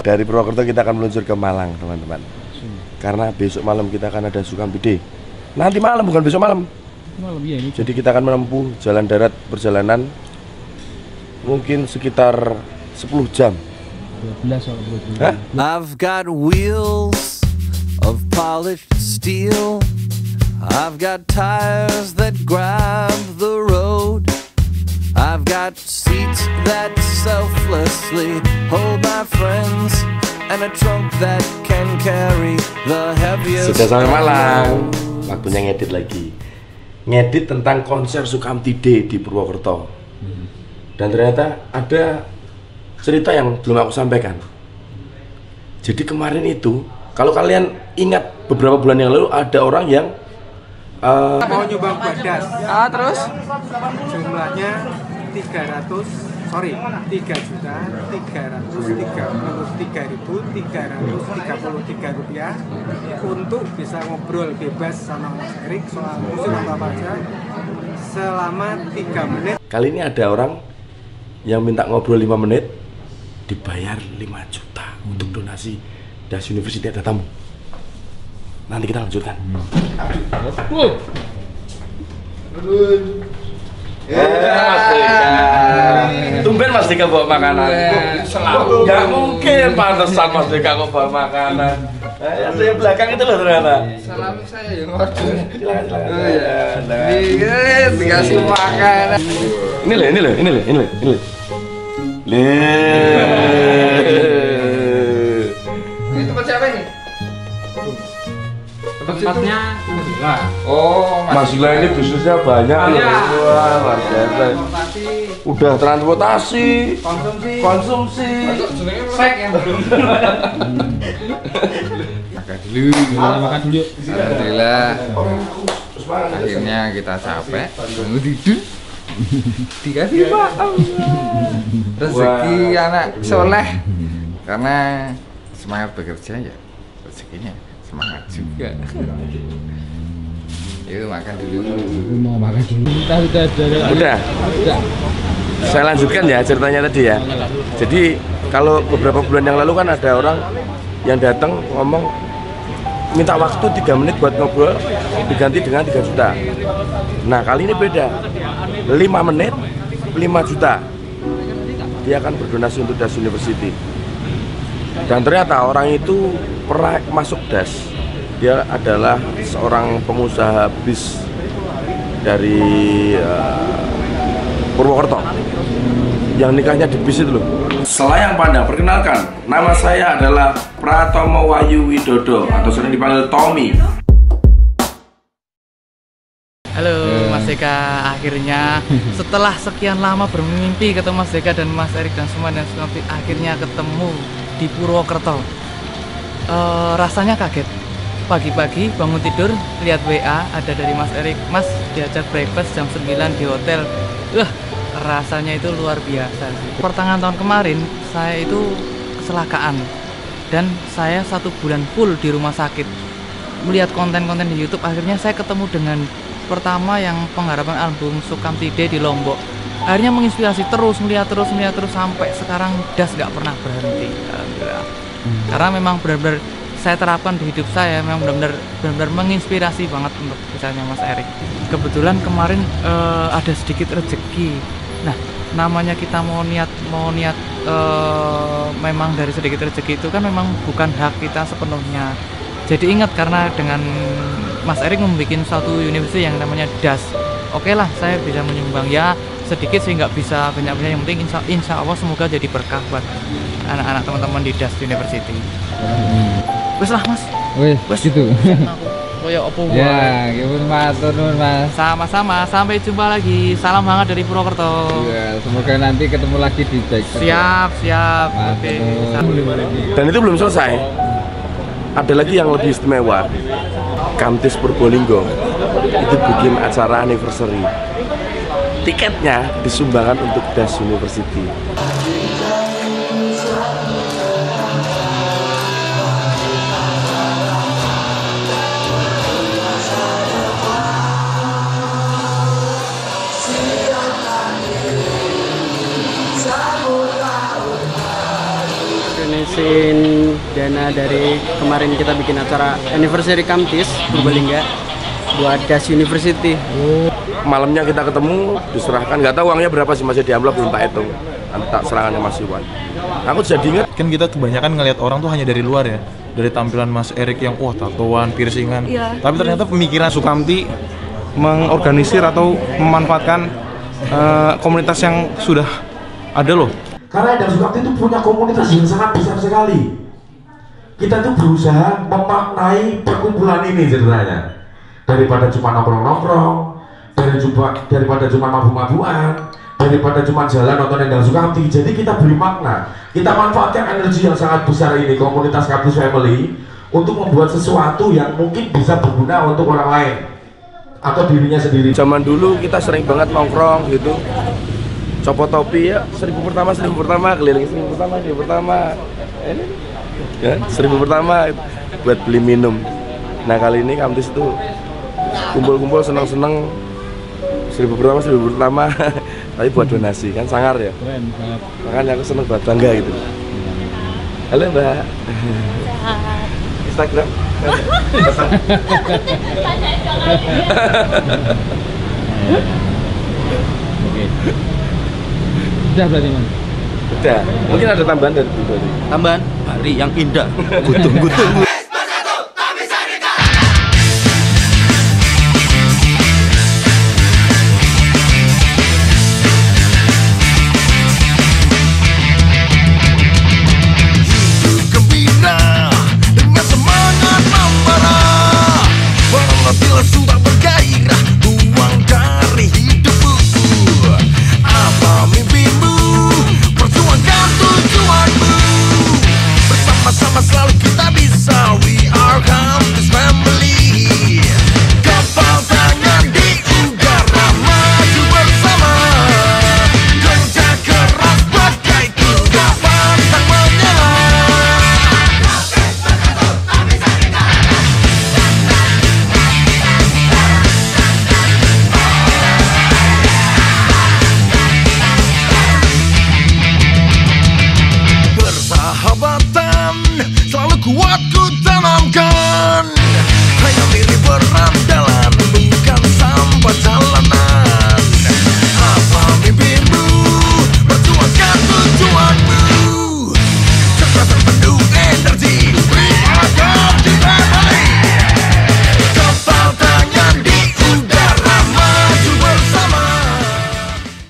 Dari Purwokerto kita akan meluncur ke Malang, teman-teman. Karena besok malam kita akan ada Sukamti Day. Nanti malam, bukan besok malam. Malam ya ini. Jadi kita akan menempuh jalan darat perjalanan mungkin sekitar 10 jam. 12 kalau begitu. Hah? I've got wheels of polished steel. I've got tires that grab the road. I've got seats that selflessly hold my friends and a trunk that can carry the heaviest. Sudah sampai Malang. Waktunya ngedit lagi. Ngedit tentang konser Sukamti Day di Purwokerto. Dan ternyata ada cerita yang belum aku sampaikan. Jadi kemarin itu, kalau kalian ingat beberapa bulan yang lalu ada orang yang mau nyumbang buat das. Terus Jumlahnya 3.333.333 rupiah untuk bisa ngobrol bebas sama Mas Erik soal musik apa aja selama 3 menit. Kali ini ada orang yang minta ngobrol 5 menit dibayar 5 juta untuk donasi Das University. Ada tamu. Nanti kita lanjutkan. Mas Dika. Tumben Mas Dika bawa makanan. Selalu. Gak mungkin pantesan Mas Dika kok bawa makanan. Yang di belakang itu loh ternyata. salami saya yang order. Silakan. Dikasih makanan. Ini loh. Ini tempat siapa ini? Tempatnya Mazila. Oh, Mas Dika ini bisnisnya banyak loh. Wah, luar biasa. Udah transportasi, konsumsi. Sek yang belum. Makan dulu. Makan dulu. Alhamdulillah. Akhirnya kita capek. Bangun tidur. Dikasih Pak Allah. Rezeki anak soleh. Karena semangat bekerja ya rezekinya semangat juga. Yuk makan dulu. Mau makan dulu. Udah. Saya lanjutkan ya ceritanya tadi ya. Jadi kalau beberapa bulan yang lalu kan ada orang yang datang ngomong minta waktu 3 menit buat ngobrol diganti dengan 3 juta. Nah kali ini beda, 5 menit 5 juta. Dia akan berdonasi untuk Das University. Dan ternyata orang itu pernah masuk Das. Dia adalah seorang pengusaha bis dari Purwokerto yang nikahnya di bis itu loh. Selayang Pandang, perkenalkan, nama saya adalah Pratomo Wahyu Widodo atau sering dipanggil Tommy. Halo Mas Deka, akhirnya setelah sekian lama bermimpi ketemu Mas Deka dan Mas Erik dan semua dan akhirnya ketemu di Purwokerto. Rasanya kaget. Pagi-pagi bangun tidur lihat WA ada dari Mas Erik, Mas diajak breakfast jam 9 di hotel. Rasanya itu luar biasa sih. Pertengahan tahun kemarin saya itu kecelakaan dan saya 1 bulan full di rumah sakit. Melihat konten-konten di YouTube akhirnya saya ketemu dengan pertama yang pengharapan album Sukamti Day di Lombok. Akhirnya menginspirasi terus melihat terus sampai sekarang Das nggak pernah berhenti. Alhamdulillah. Karena memang benar-benar saya terapkan di hidup saya, memang benar-benar menginspirasi banget untuk misalnya Mas Erik. Kebetulan kemarin ada sedikit rezeki. Nah, namanya kita mau niat memang dari sedikit rezeki itu kan memang bukan hak kita sepenuhnya. Jadi ingat karena dengan Mas Erik membuat satu universitas yang namanya Das. Oke lah, saya bisa menyumbang ya sedikit sih, nggak bisa banyak-banyak, yang penting insya Allah semoga jadi berkah buat anak-anak teman-teman di Das University. Wes lah Mas. Wes gitu. Koyo opo Ya, gimana matur nuwun Mas. Sama-sama, sampai jumpa lagi. Salam hangat dari Purwokerto. Ya, semoga nanti ketemu lagi di Jackson. Siap. Oke. Dan itu belum selesai. Ada lagi yang lebih istimewa. Kamtis Purbolinggo itu bikin acara anniversary. Tiketnya disumbangkan untuk Das University. Sini dana dari kemarin kita bikin acara anniversary Kamtis Purbalingga buat Das University. Malamnya kita ketemu, diserahkan, nggak tahu uangnya berapa sih, masih di amplop belum tak hitung. Nanti tak serangannya Mas Iwan. Aku jadi ingat Kan kita kebanyakan ngelihat orang tuh hanya dari luar ya, dari tampilan Mas Erik yang wah tatoan, piercingan. Tapi ternyata pemikiran Sukamti mengorganisir atau memanfaatkan komunitas yang sudah ada loh. Karena Endang Sukamti itu punya komunitas yang sangat besar sekali. Kita tuh berusaha memaknai perkumpulan ini ceritanya. Daripada cuma nongkrong-nongkrong, daripada cuma mabuk-mabukan, daripada cuma jalan nonton Endang Sukamti. Jadi kita beri makna, kita manfaatkan energi yang sangat besar ini, komunitas Kamtis Family, untuk membuat sesuatu yang mungkin bisa berguna untuk orang lain atau dirinya sendiri. zaman dulu kita sering banget nongkrong gitu, copot topi ya, 1000 pertama, keliling 1000 pertama, ini ya, 1000 pertama buat beli minum. Nah kali ini Kamtis itu kumpul-kumpul seneng-seneng 1000 pertama tapi buat donasi, kan sangar ya. Keren banget. Makanya aku seneng banget, bangga gitu. Halo Mbak. Instagram. Oke. Udah berarti Mas. Udah, mungkin ada tambahan dari pribadi. Tambahan hari yang indah. Gutung-gutung.